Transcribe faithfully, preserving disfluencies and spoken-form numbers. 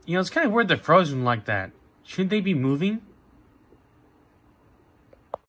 You know, it's kind of weird they're frozen like that. Shouldn't they be moving?